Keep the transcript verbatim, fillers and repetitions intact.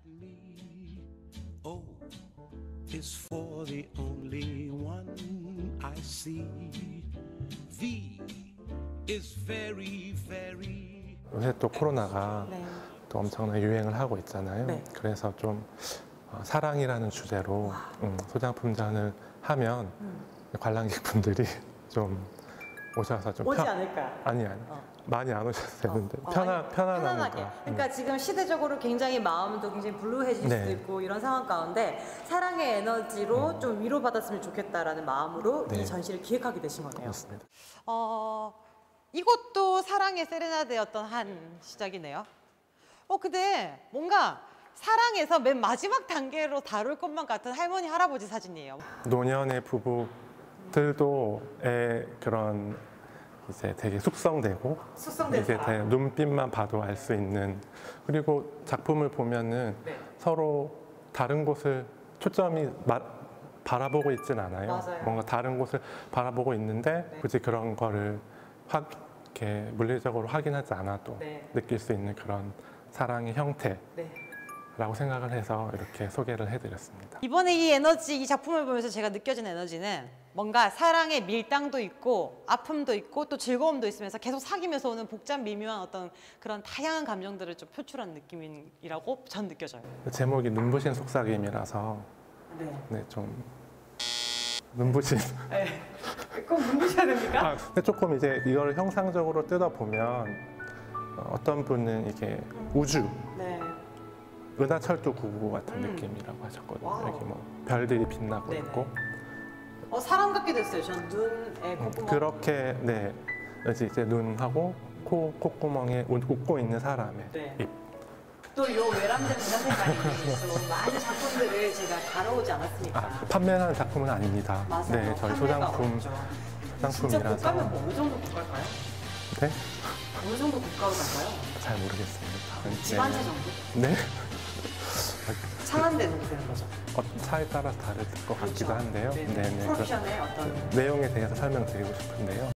me. O is for the only one I see. V is very, very. 요새 또 코로나가 네. 또 엄청난 유행을 하고 있잖아요. 네. 그래서 좀 어, 사랑이라는 주제로 음, 소장품전을 하면 음. 관람객분들이 좀 오셔서 좀 오지 편- 않을까? 아니 아니 어. 많이 안 오셔도 되는데 어, 편안 아니, 편안한 편안하게. 거. 그러니까 지금 시대적으로 굉장히 마음도 굉장히 불루해질 네. 수도 있고 이런 상황 가운데 사랑의 에너지로 음. 좀 위로받았으면 좋겠다라는 마음으로 네. 이 전시를 기획하게 되신 거네요. 그렇습니다. 어, 이것도 사랑의 세레나데였던 한 시작이네요. 어, 근데 뭔가 사랑에서 맨 마지막 단계로 다룰 것만 같은 할머니 할아버지 사진이에요. 노년의 부부들도의 그런 이제 되게 숙성되고 숙성된 이제 사랑. 되게 눈빛만 봐도 알 수 있는, 그리고 작품을 보면은 네. 서로 다른 곳을 초점이 마, 바라보고 있진 않아요. 맞아요. 뭔가 다른 곳을 바라보고 있는데 네. 굳이 그런 거를 확 이렇게 물리적으로 확인하지 않아도 네. 느낄 수 있는 그런 사랑의 형태라고 네. 생각을 해서 이렇게 소개를 해드렸습니다. 이번에 이 에너지, 이 작품을 보면서 제가 느껴진 에너지는 뭔가 사랑의 밀당도 있고 아픔도 있고 또 즐거움도 있으면서 계속 사귀면서 오는 복잡 미묘한 어떤 그런 다양한 감정들을 좀 표출한 느낌이라고 전 느껴져요. 제목이 눈부신 속삭임이라서 네. 네, 좀 눈부신. 네. 꼭 눈부셔야 됩니까? 아, 근데 조금 이제 이걸 형상적으로 뜯어보면 어, 어떤 분은 이게 우주, 네. 은하철도 구구 같은 음. 느낌이라고 하셨거든요. 와우. 여기 뭐 별들이 빛나고 네네. 있고. 어, 사람 같게 됐어요. 전 눈에 음, 콧구멍. 그렇게 네, 여기 이제 눈하고 코 콧구멍에 웃- 웃고 있는 사람의 네. 입. 또 요 외람된 문화생활이 또 많은 작품들을 제가 다뤄오지 않았습니까? 아, 판매하는 작품은 아닙니다. 맞아요. 네, 저희 판매가 소장품 없죠. 진짜 소장품이라서. 고가면 뭐 어느 정도 고가일까요? 네, 어느 정도 고가로 갈까요? 잘 모르겠습니다. 집 한 채 네. 정도? 네. 차 한 대 정도 되는 거죠? 어, 차에 따라 다를 것 같기도 그렇죠. 한데요. 네, 네, 네. 프로션의 어떤 내용에 대해서 설명드리고 싶은데요.